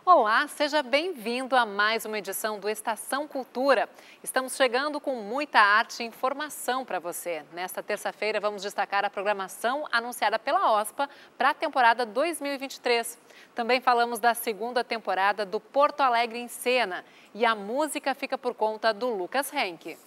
Olá, seja bem-vindo a mais uma edição do Estação Cultura. Estamos chegando com muita arte e informação para você. Nesta terça-feira vamos destacar a programação anunciada pela OSPA para a temporada 2023. Também falamos da segunda temporada do Porto Alegre em Cena e a música fica por conta do Lucas Henke.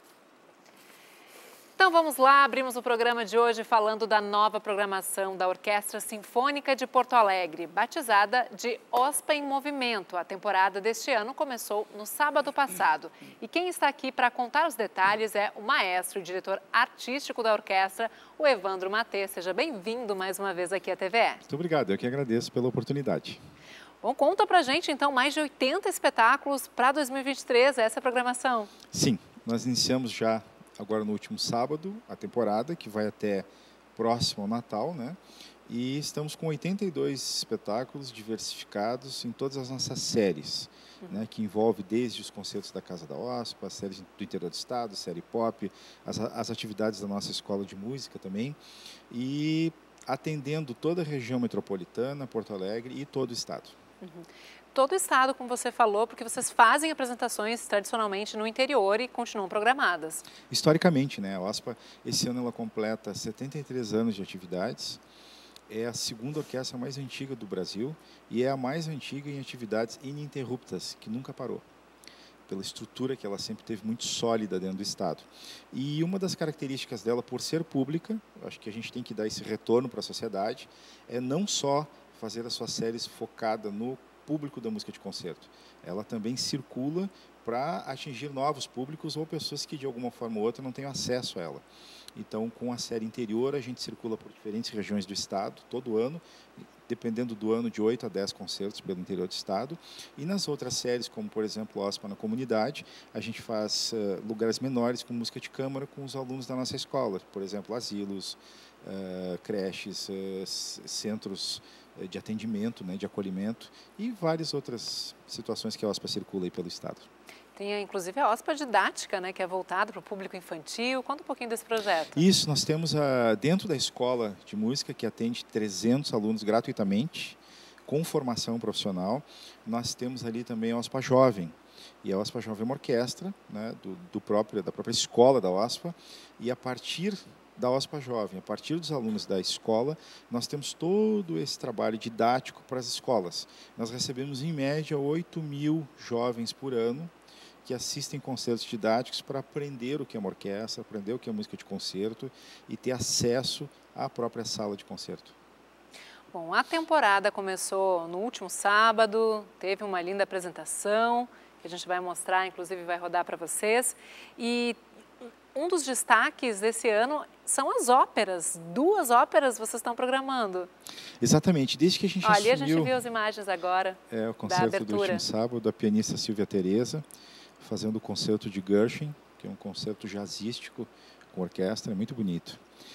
Então vamos lá, abrimos o programa de hoje falando da nova programação da Orquestra Sinfônica de Porto Alegre, batizada de OSPA em Movimento. A temporada deste ano começou no sábado passado. E quem está aqui para contar os detalhes é o maestro e diretor artístico da orquestra, o Evandro Matê. Seja bem-vindo mais uma vez aqui à TVE. Muito obrigado, eu que agradeço pela oportunidade. Bom, conta pra gente então mais de 80 espetáculos para 2023, essa é a programação. Sim, nós iniciamos já agora no último sábado a temporada, que vai até próximo ao Natal, né? E estamos com 82 espetáculos diversificados em todas as nossas séries, né? Que envolve desde os concertos da Casa da OSPA, as séries do interior do estado, série pop, as atividades da nossa escola de música também, e atendendo toda a região metropolitana, Porto Alegre e todo o estado. Todo o estado, como você falou, porque vocês fazem apresentações tradicionalmente no interior e continuam programadas. Historicamente, né? A OSPA, esse ano ela completa 73 anos de atividades, é a segunda orquestra mais antiga do Brasil e é a mais antiga em atividades ininterruptas, que nunca parou, pela estrutura que ela sempre teve muito sólida dentro do estado. E uma das características dela, por ser pública, acho que a gente tem que dar esse retorno para a sociedade, é não só fazer as suas séries focada no público da música de concerto. Ela também circula para atingir novos públicos ou pessoas que de alguma forma ou outra não têm acesso a ela. Então, com a série interior, a gente circula por diferentes regiões do estado, todo ano, dependendo do ano, de 8 a 10 concertos pelo interior do estado. E nas outras séries, como por exemplo OSPA na Comunidade, a gente faz lugares menores com música de câmara com os alunos da nossa escola, por exemplo, asilos, creches, centros de atendimento, né, de acolhimento e várias outras situações que a OSPA circula aí pelo estado. Tem inclusive a OSPA didática, né, que é voltada para o público infantil. Conta um pouquinho desse projeto. Isso, nós temos dentro da escola de música, que atende 300 alunos gratuitamente, com formação profissional, nós temos ali também a OSPA Jovem. E a OSPA Jovem é uma orquestra, né, da própria escola da OSPA, e a partir da OSPA Jovem, a partir dos alunos da escola, nós temos todo esse trabalho didático para as escolas. Nós recebemos, em média, 8.000 jovens por ano que assistem concertos didáticos para aprender o que é uma orquestra, aprender o que é música de concerto e ter acesso à própria sala de concerto. Bom, a temporada começou no último sábado, teve uma linda apresentação, que a gente vai mostrar, inclusive vai rodar para vocês. E um dos destaques desse ano são as óperas. 2 óperas vocês estão programando. Exatamente, desde que a gente assumiu... Ali a gente viu as imagens agora o concerto do último sábado, da pianista Silvia Tereza, fazendo o concerto de Gershwin, que é um concerto jazzístico com orquestra, é muito bonito.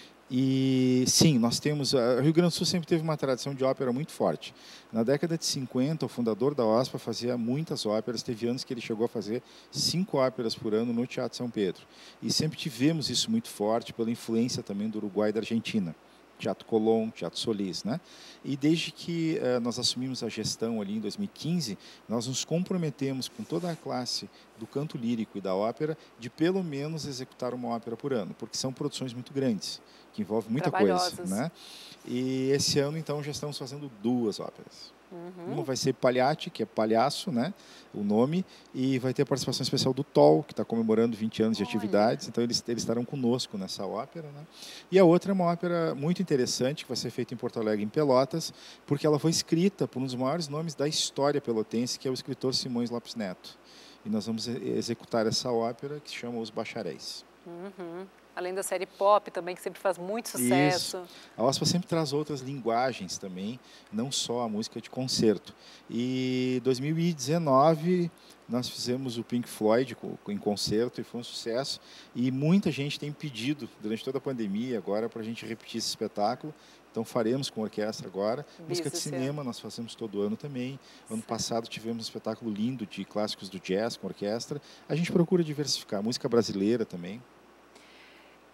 E sim, nós temos... O Rio Grande do Sul sempre teve uma tradição de ópera muito forte. Na década de 50, o fundador da OSPA fazia muitas óperas, teve anos que ele chegou a fazer 5 óperas por ano no Teatro São Pedro. E sempre tivemos isso muito forte pela influência também do Uruguai e da Argentina. Teatro Colón, Teatro Solís, né? E desde que nós assumimos a gestão ali em 2015, nós nos comprometemos com toda a classe do canto lírico e da ópera de pelo menos executar uma ópera por ano, porque são produções muito grandes, que envolvem muita coisa, né? E esse ano, então, já estamos fazendo 2 óperas. Uma vai ser Pagliacci, que é palhaço, né, o nome, e vai ter a participação especial do TOL, que está comemorando 20 anos de atividades, então eles estarão conosco nessa ópera, né? E a outra é uma ópera muito interessante, que vai ser feita em Porto Alegre, em Pelotas, porque ela foi escrita por um dos maiores nomes da história pelotense, que é o escritor Simões Lopes Neto. E nós vamos executar essa ópera, que se chama Os Bacharéis. Além da série pop também, que sempre faz muito sucesso. Isso. A OSPA sempre traz outras linguagens também, não só a música de concerto. E em 2019 nós fizemos o Pink Floyd em concerto e foi um sucesso. E muita gente tem pedido, durante toda a pandemia agora, para a gente repetir esse espetáculo. Então faremos com a orquestra agora. Música de cinema nós fazemos todo ano também. Ano passado tivemos um espetáculo lindo de clássicos do jazz com orquestra. A gente procura diversificar. Música brasileira também.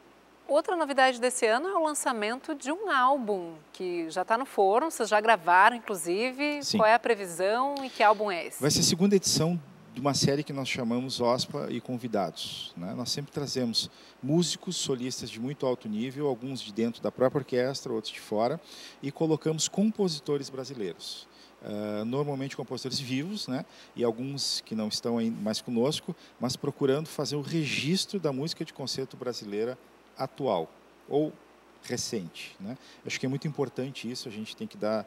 Outra novidade desse ano é o lançamento de um álbum que já está no forno, vocês já gravaram, inclusive. Sim. Qual é a previsão e que álbum é esse? Vai ser a segunda edição de uma série que nós chamamos OSPA e Convidados, né? Nós sempre trazemos músicos, solistas de muito alto nível, alguns de dentro da própria orquestra, outros de fora, e colocamos compositores brasileiros. Normalmente compositores vivos, né? E alguns que não estão aí mais conosco, mas procurando fazer o registro da música de concerto brasileira atual ou recente, né? Acho que é muito importante isso, a gente tem que dar,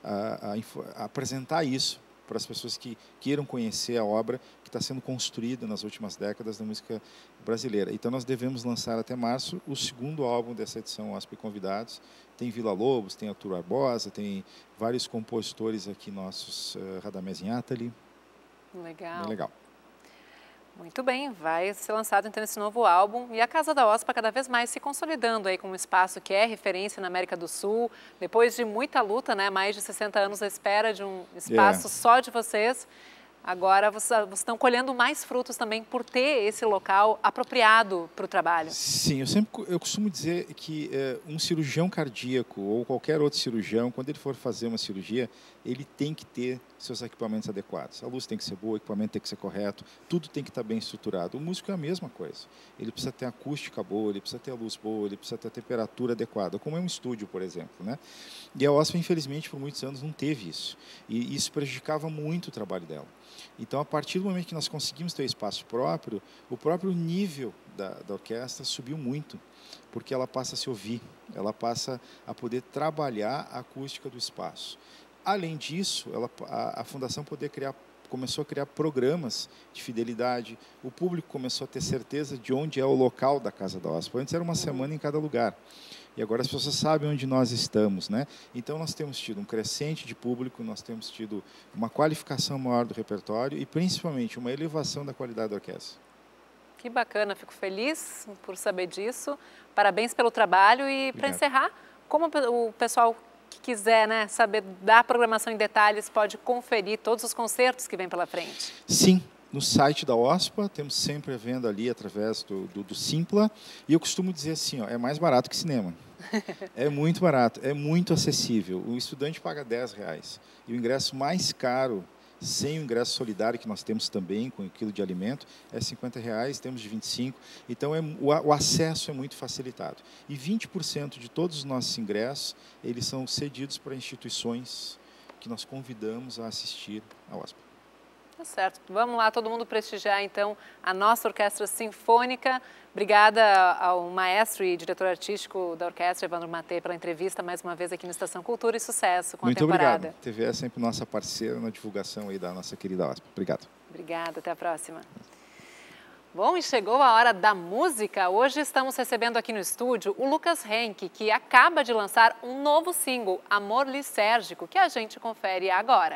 apresentar isso para as pessoas que queiram conhecer a obra que está sendo construída nas últimas décadas da música brasileira. Então nós devemos lançar até março o segundo álbum dessa edição OSPA e Convidados. Tem Vila Lobos, tem Arthur Barbosa, tem vários compositores aqui nossos, Radamés Inátali. Legal. Bem legal. Muito bem, vai ser lançado então esse novo álbum e a Casa da OSPA cada vez mais se consolidando aí como um espaço que é referência na América do Sul, depois de muita luta, né, mais de 60 anos à espera de um espaço só de vocês. Agora vocês estão colhendo mais frutos também por ter esse local apropriado para o trabalho. Sim, eu costumo dizer que um cirurgião cardíaco ou qualquer outro cirurgião, quando ele for fazer uma cirurgia, ele tem que ter seus equipamentos adequados. A luz tem que ser boa, o equipamento tem que ser correto, tudo tem que estar bem estruturado. O músico é a mesma coisa. Ele precisa ter acústica boa, ele precisa ter a luz boa, ele precisa ter a temperatura adequada, como é um estúdio, por exemplo, né? E a OSPA, infelizmente, por muitos anos não teve isso. E isso prejudicava muito o trabalho dela. Então, a partir do momento que nós conseguimos ter espaço próprio, o próprio nível da orquestra subiu muito, porque ela passa a se ouvir, ela passa a poder trabalhar a acústica do espaço. Além disso, a Fundação começou a criar programas de fidelidade, o público começou a ter certeza de onde é o local da Casa da OSPA. Antes era uma semana em cada lugar. E agora as pessoas sabem onde nós estamos, né? Então nós temos tido um crescente de público, nós temos tido uma qualificação maior do repertório e principalmente uma elevação da qualidade da orquestra. Que bacana, fico feliz por saber disso. Parabéns pelo trabalho e para encerrar, como o pessoal que quiser, né, saber da programação em detalhes pode conferir todos os concertos que vem pela frente? Sim. No site da OSPA, temos sempre a venda ali através do Simpla. E eu costumo dizer assim, ó, é mais barato que cinema. É muito barato, é muito acessível. O estudante paga R$10. E o ingresso mais caro, sem o ingresso solidário, que nós temos também, com o quilo de alimento, é R$50, temos de 25. Então, o acesso é muito facilitado. E 20% de todos os nossos ingressos, eles são cedidos para instituições que nós convidamos a assistir à OSPA. Tá certo. Vamos lá, todo mundo prestigiar, então, a nossa Orquestra Sinfônica. Obrigada ao maestro e diretor artístico da orquestra, Evandro Matê, pela entrevista mais uma vez aqui no Estação Cultura e sucesso com a temporada. Muito obrigado. A TV é sempre nossa parceira na divulgação aí da nossa querida OSPA. Obrigado. Obrigada, até a próxima. Bom, e chegou a hora da música. Hoje estamos recebendo aqui no estúdio o Lucas Henke, que acaba de lançar um novo single, Amor Lisérgico, que a gente confere agora.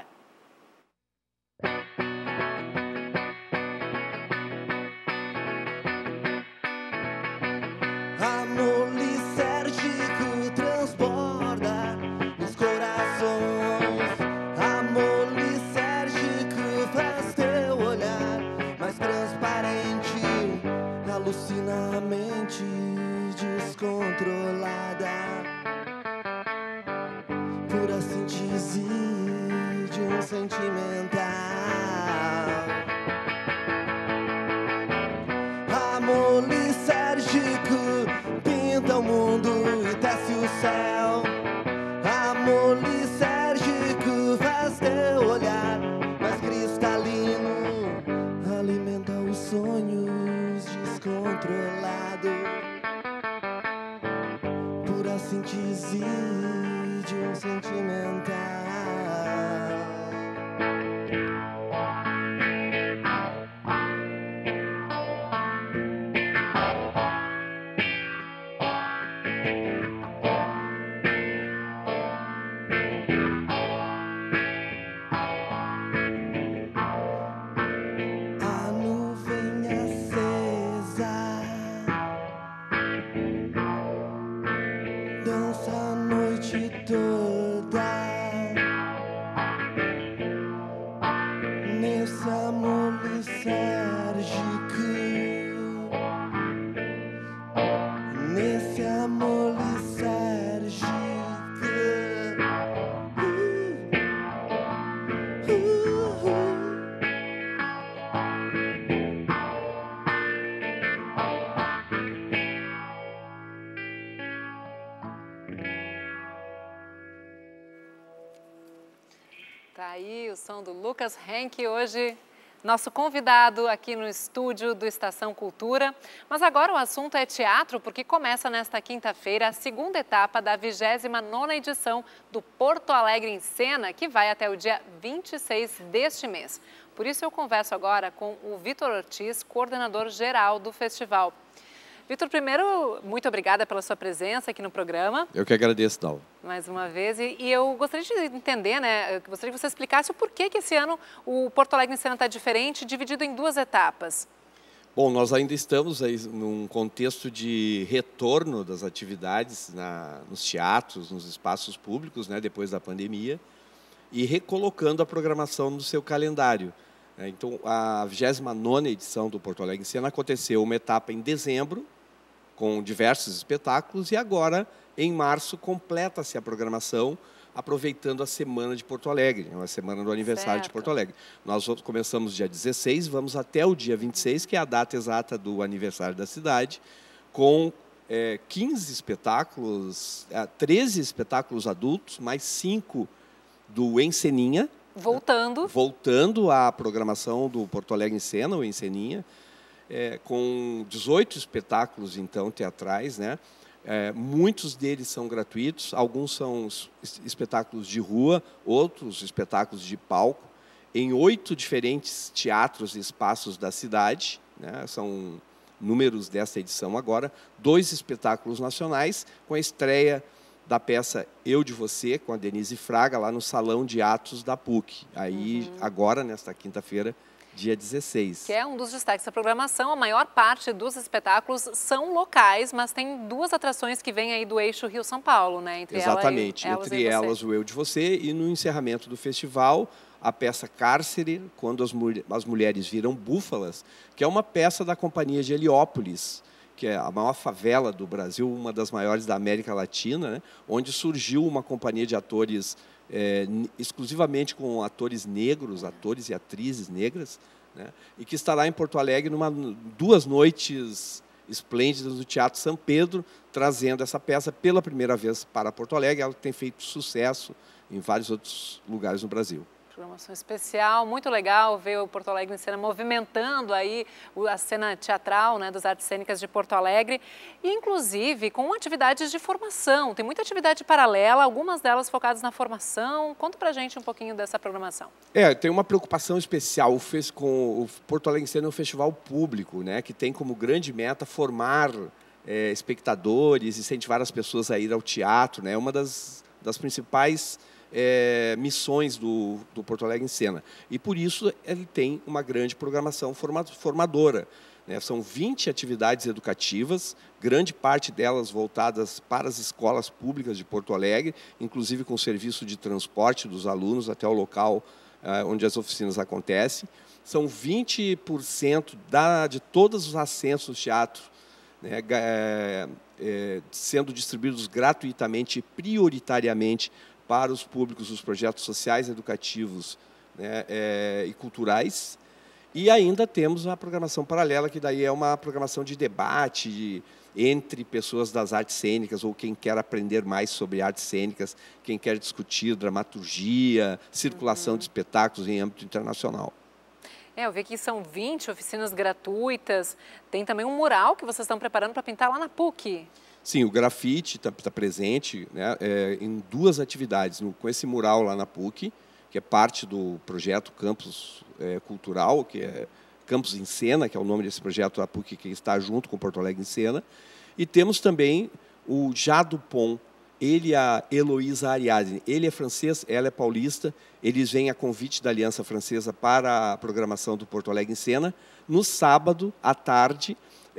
Amor lisérgico transborda nos corações. Amor lisérgico faz teu olhar mais transparente, alucina a mente descontrolada. Pura síntese de um sentimental. Amor lisérgico pinta o mundo e desce o céu. Amor lisérgico faz teu olhar mais cristalino, alimenta os sonhos descontrolado. Pura síntese de um sentimental. Dança a noite toda. o som do Lucas Henke, hoje nosso convidado aqui no estúdio do Estação Cultura. Mas agora o assunto é teatro, porque começa nesta quinta-feira a segunda etapa da 29ª edição do Porto Alegre em Cena, que vai até o dia 26 deste mês. Por isso eu converso agora com o Vitor Ortiz, coordenador geral do festival. Vitor, primeiro, muito obrigada pela sua presença aqui no programa. Eu que agradeço, Dal. Mais uma vez. E eu gostaria de entender, né? Eu gostaria que você explicasse o porquê que esse ano o Porto Alegre em Cena está diferente, dividido em duas etapas. Bom, nós ainda estamos aí num contexto de retorno das atividades nos teatros, nos espaços públicos, né, depois da pandemia, e recolocando a programação no seu calendário. Então, a 29ª edição do Porto Alegre em Cena aconteceu uma etapa em dezembro, com diversos espetáculos, e agora, em março, completa-se a programação, aproveitando a Semana de Porto Alegre, a semana do aniversário de Porto Alegre. Nós começamos dia 16, vamos até o dia 26, que é a data exata do aniversário da cidade, com 15 espetáculos, 13 espetáculos adultos, mais 5 do Enceninha. Voltando à programação do Porto Alegre em Cena, o Enceninha, com 18 espetáculos, então, teatrais, né? Muitos deles são gratuitos, alguns são espetáculos de rua, outros espetáculos de palco, em 8 diferentes teatros e espaços da cidade, né? São números dessa edição agora, 2 espetáculos nacionais, com a estreia da peça Eu de Você, com a Denise Fraga, lá no Salão de Atos da PUC, aí agora, nesta quinta-feira, dia 16. Que é um dos destaques da programação. A maior parte dos espetáculos são locais, mas tem 2 atrações que vêm aí do eixo Rio-São Paulo, né? Exatamente, entre elas o Eu de Você, e no encerramento do festival, a peça Cárcere, Quando as Mulheres Viram Búfalas, que é uma peça da Companhia de Heliópolis, que é a maior favela do Brasil, uma das maiores da América Latina, né? Onde surgiu uma companhia de atores exclusivamente com atores negros, atores e atrizes negras, né? E que estará em Porto Alegre 2 noites esplêndidas no Teatro São Pedro, trazendo essa peça pela primeira vez para Porto Alegre. Ela tem feito sucesso em vários outros lugares no Brasil. Programação especial, muito legal ver o Porto Alegre em Cena movimentando aí a cena teatral, né, das artes cênicas de Porto Alegre, e inclusive com atividades de formação. Tem muita atividade paralela, algumas delas focadas na formação. Conta pra gente um pouquinho dessa programação. Tem uma preocupação especial com o Porto Alegre em Cena, é um festival público, né, que tem como grande meta formar espectadores, incentivar as pessoas a ir ao teatro, né, uma das principais missões do Porto Alegre em Cena. E, por isso, ele tem uma grande programação formadora, né? São 20 atividades educativas, grande parte delas voltadas para as escolas públicas de Porto Alegre, inclusive com serviço de transporte dos alunos até o local onde as oficinas acontecem. São 20% de todos os assentos do teatro, né, sendo distribuídos gratuitamente e prioritariamente para os públicos dos projetos sociais, educativos, né, e culturais. E ainda temos a programação paralela, que daí é uma programação de debate entre pessoas das artes cênicas, ou quem quer aprender mais sobre artes cênicas, quem quer discutir dramaturgia, circulação de espetáculos em âmbito internacional. Eu vi que são 20 oficinas gratuitas, tem também um mural que vocês estão preparando para pintar lá na PUC. Sim, o grafite está presente, né, em 2 atividades. Com esse mural lá na PUC, que é parte do projeto Campus Cultural, que é Campus em Cena, que é o nome desse projeto da PUC, que está junto com o Porto Alegre em Cena. E temos também o Jado Pon, ele e a Heloísa Ariadne. Ele é francês, ela é paulista. Eles vêm a convite da Aliança Francesa para a programação do Porto Alegre em Cena, no sábado, à tarde,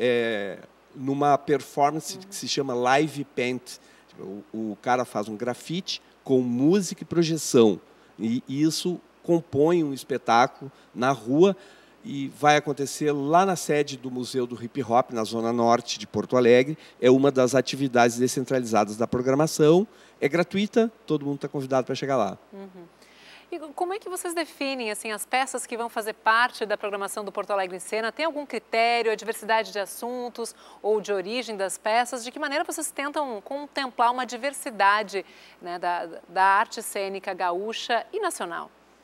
numa performance que se chama Live Paint. O cara faz um grafite com música e projeção. E isso compõe um espetáculo na rua, e vai acontecer lá na sede do Museu do Hip Hop, na Zona Norte de Porto Alegre. É uma das atividades descentralizadas da programação. É gratuita, todo mundo está convidado para chegar lá. E como é que vocês definem assim, as peças que vão fazer parte da programação do Porto Alegre em Cena? Tem algum critério, a diversidade de assuntos ou de origem das peças? De que maneira vocês tentam contemplar uma diversidade, né, da arte cênica gaúcha e nacional?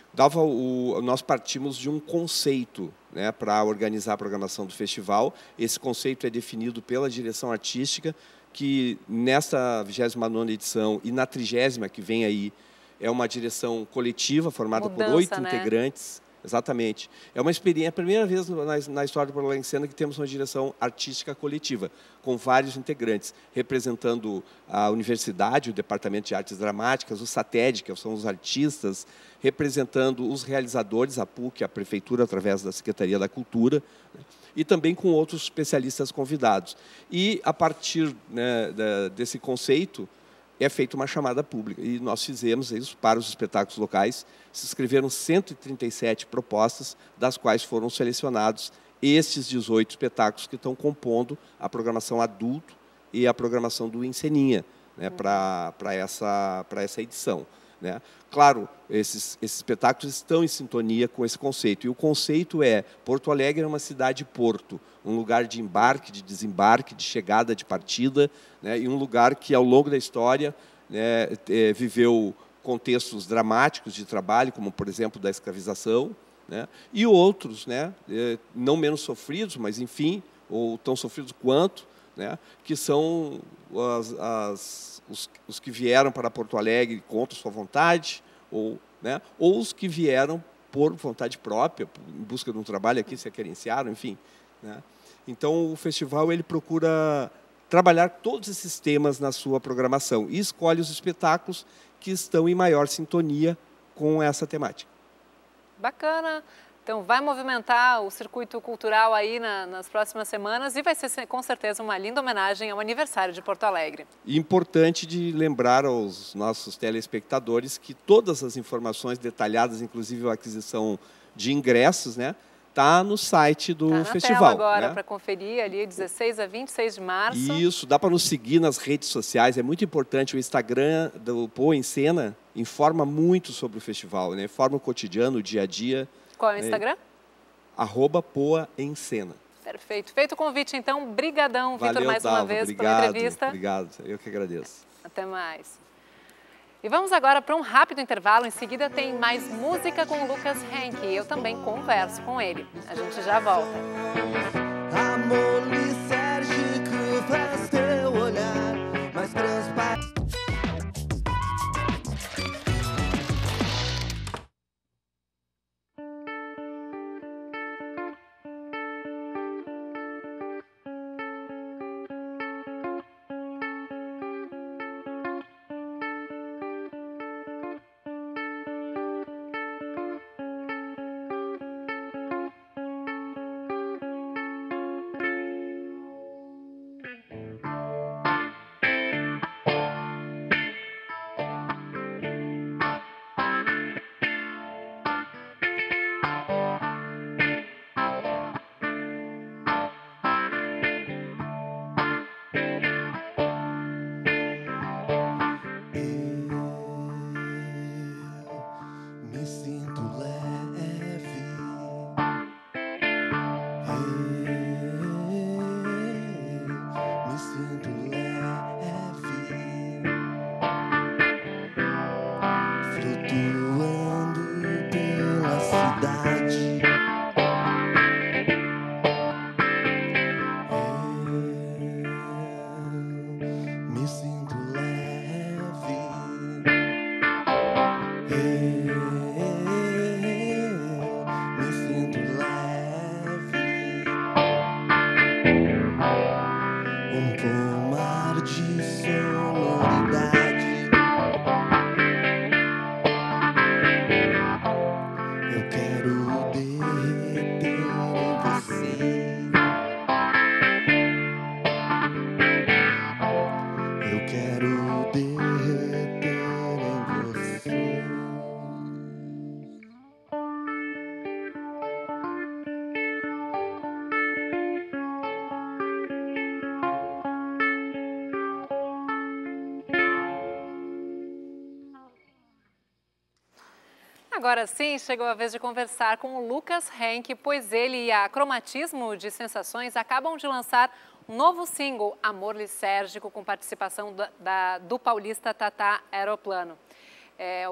nós partimos de um conceito, né, para organizar a programação do festival. Esse conceito é definido pela direção artística, que nesta 29ª edição e na 30ª, que vem aí, é uma direção coletiva formada por 8 integrantes. Exatamente. É uma experiência, a primeira vez na história do Porto Alegre em Cena que temos uma direção artística coletiva, com vários integrantes, representando a universidade, o Departamento de Artes Dramáticas, o SATED, que são os artistas, representando os realizadores, a PUC, a Prefeitura, através da Secretaria da Cultura, né, e também com outros especialistas convidados. E, a partir, né, desse conceito, é feita uma chamada pública. E nós fizemos isso para os espetáculos locais. Se inscreveram 137 propostas, das quais foram selecionados estes 18 espetáculos que estão compondo a programação adulto e a programação do Enceninha, né, para essa edição, né? Claro, esses espetáculos estão em sintonia com esse conceito. E o conceito é: Porto Alegre é uma cidade-porto, um lugar de embarque, de desembarque, de chegada, de partida, né, e um lugar que, ao longo da história, né, viveu contextos dramáticos de trabalho, como, por exemplo, da escravização, né, e outros, né, não menos sofridos, mas, enfim, ou tão sofridos quanto, né, que são os que vieram para Porto Alegre contra sua vontade, né, ou os que vieram por vontade própria, em busca de um trabalho aqui, se aquerenciaram, enfim, né. Então, o festival ele procura trabalhar todos esses temas na sua programação e escolhe os espetáculos que estão em maior sintonia com essa temática. Bacana! Então, vai movimentar o circuito cultural aí nas próximas semanas e vai ser, com certeza, uma linda homenagem ao aniversário de Porto Alegre. E importante de lembrar aos nossos telespectadores que todas as informações detalhadas, inclusive a aquisição de ingressos, né, está no site do festival. Tela agora, né, para conferir ali, 16 a 26 de março. Isso, dá para nos seguir nas redes sociais, é muito importante. O Instagram do Poa em Cena informa muito sobre o festival, né, informa o cotidiano, o dia a dia. Qual é o Instagram? @Poa em Cena. Perfeito. Feito o convite, então, brigadão, Vitor, mais uma vez pela entrevista. Obrigado, eu que agradeço. Até mais. E vamos agora para um rápido intervalo. Em seguida tem mais música com o Lucas Henke. Eu também converso com ele. A gente já volta. Amor lisérgico faz teu olhar mais transparente. Agora sim, chegou a vez de conversar com o Lucas Henke, pois ele e a Cromatismo de Sensações acabam de lançar um novo single, Amor Lisérgico, com participação do paulista Tatá Aeroplano.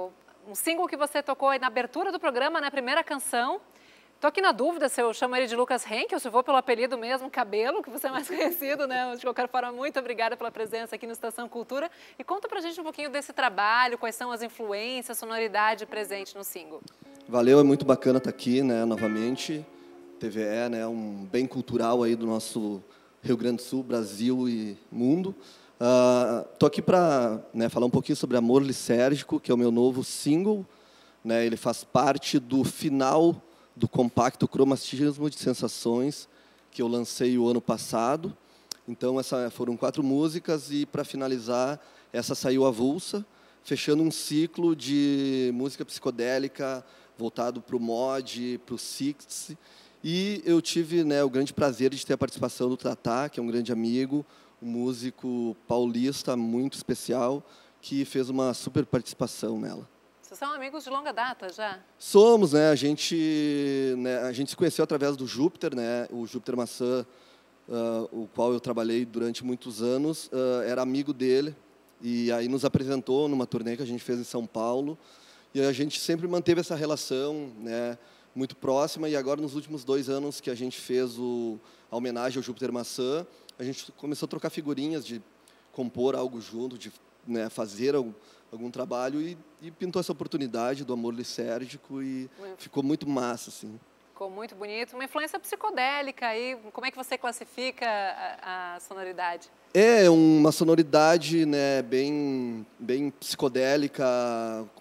um single que você tocou aí na abertura do programa, na primeira canção. Tô aqui na dúvida se eu chamo ele de Lucas Henke ou se eu vou pelo apelido mesmo, Cabelo, que você é mais conhecido, né? De qualquer forma, muito obrigada pela presença aqui no Estação Cultura. E conta pra gente um pouquinho desse trabalho, quais são as influências, sonoridade presente no single. Valeu, é muito bacana estar aqui, né, novamente. TVE, né, um bem cultural aí do nosso Rio Grande do Sul, Brasil e mundo. Tô aqui para, né, falar um pouquinho sobre Amor Lisérgico, que é o meu novo single. Né, ele faz parte do final do compacto Cromatismo de Sensações, que eu lancei o ano passado. Então, foram 4 músicas e, para finalizar, essa saiu avulsa, fechando um ciclo de música psicodélica voltado para o mod, para o 60s. E eu tive, né, o grande prazer de ter a participação do Tatá, que é um grande amigo, um músico paulista muito especial, que fez uma super participação nela. Vocês são amigos de longa data já? Somos, né? A gente se conheceu através do Júpiter, né? O Júpiter Maçã, o qual eu trabalhei durante muitos anos, era amigo dele e aí nos apresentou numa turnê que a gente fez em São Paulo e a gente sempre manteve essa relação, né? Muito próxima, e agora nos últimos 2 anos que a gente fez a homenagem ao Júpiter Maçã, a gente começou a trocar figurinhas, de compor algo junto, de, né, fazer algum trabalho, e pintou essa oportunidade do Amor Lisérgico e ficou muito massa, assim. Ficou muito bonito. Uma influência psicodélica aí. Como é que você classifica a sonoridade? É uma sonoridade, né, bem psicodélica, com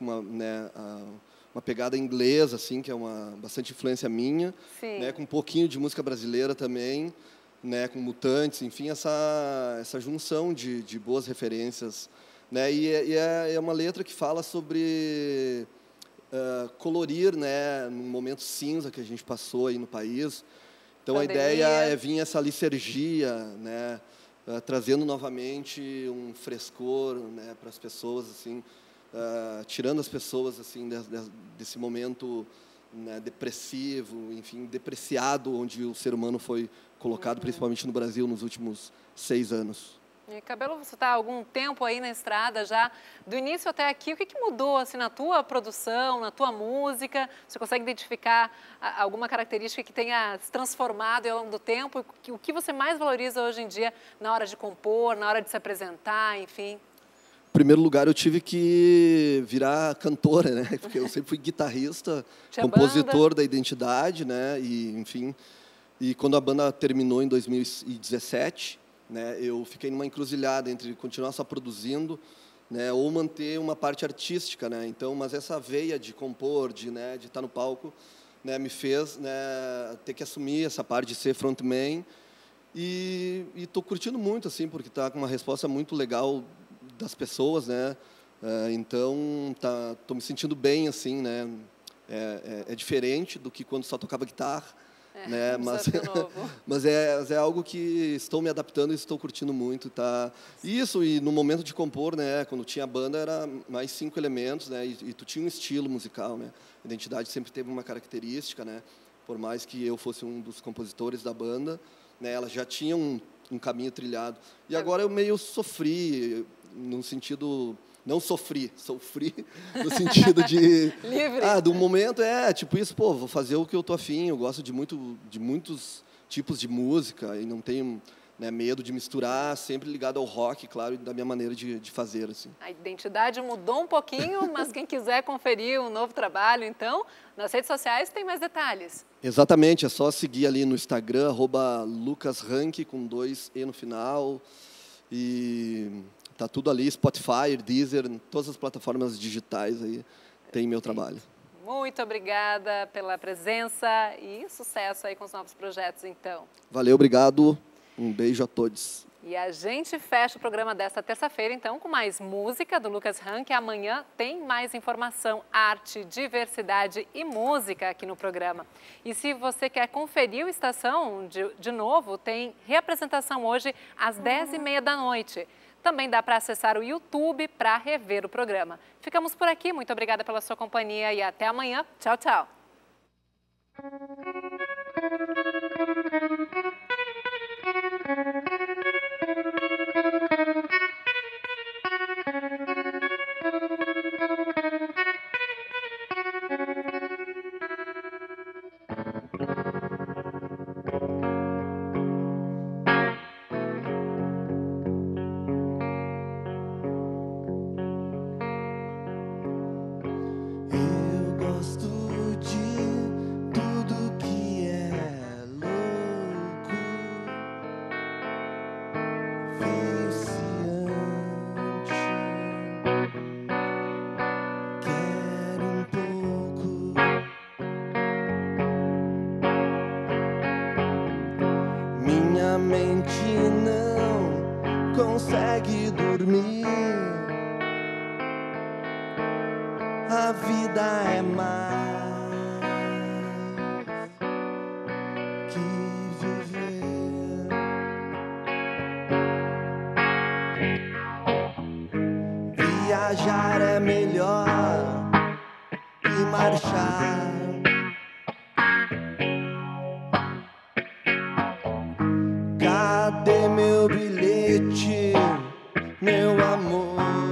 uma pegada inglesa, assim, que é bastante influência minha, né, com um pouquinho de música brasileira também, né, com Mutantes, enfim, essa junção de boas referências, né, e é uma letra que fala sobre colorir, né, num momento cinza que a gente passou aí no país. Então pandemia. A ideia é vir essa licergia, né, trazendo novamente um frescor, né, para as pessoas, assim, tirando as pessoas assim desse momento, né, depressivo, enfim, depreciado, onde o ser humano foi colocado, principalmente no Brasil, nos últimos 6 anos. E, Cabelo, você está há algum tempo aí na estrada já, do início até aqui, o que mudou assim, na tua produção, na tua música? Você consegue identificar alguma característica que tenha se transformado ao longo do tempo? O que você mais valoriza hoje em dia na hora de compor, na hora de se apresentar, enfim? Em primeiro lugar, eu tive que virar cantora, né? Porque eu sempre fui guitarrista, compositor da Identidade, né? E, enfim, e quando a banda terminou em 2017, né, eu fiquei numa encruzilhada entre continuar só produzindo, né, ou manter uma parte artística, né? Então, mas essa veia de compor, de estar no palco, né, me fez, né, ter que assumir essa parte de ser frontman, e estou curtindo muito, assim, porque está com uma resposta muito legal das pessoas, né? Então estou me sentindo bem, assim, né? É diferente do que quando só tocava guitarra, né? Mas é algo que estou me adaptando e estou curtindo muito, tá? Isso, e no momento de compor, né? Quando tinha a banda era mais 5 elementos, né? E tu tinha um estilo musical, né? A Identidade sempre teve uma característica, né? Por mais que eu fosse um dos compositores da banda, né? Ela já tinha um caminho trilhado. E agora eu meio sofri, no sentido... Não sofri no sentido de... Livre. Do momento, tipo isso, pô, vou fazer o que eu tô afim, eu gosto de muitos tipos de música e não tenho, né, medo de misturar, sempre ligado ao rock, claro, e da minha maneira de fazer, assim. A identidade mudou um pouquinho, mas quem quiser conferir um novo trabalho, então, nas redes sociais tem mais detalhes. Exatamente, é só seguir ali no Instagram, @LucasHanke, com 2 E no final, e... Tá tudo ali, Spotify, Deezer, todas as plataformas digitais aí tem meu trabalho. Muito obrigada pela presença e sucesso aí com os novos projetos, então. Valeu, obrigado. Um beijo a todos. E a gente fecha o programa desta terça-feira, então, com mais música do Lucas Rank. Amanhã tem mais informação, arte, diversidade e música aqui no programa. E se você quer conferir o Estação de novo, tem reapresentação hoje às 10h30 da noite. Também dá para acessar o YouTube para rever o programa. Ficamos por aqui, muito obrigada pela sua companhia e até amanhã. Tchau, tchau. mente não consegue dormir. A vida é mais que viver. Viajar é melhor que marchar. Cadê meu bilhete, meu amor?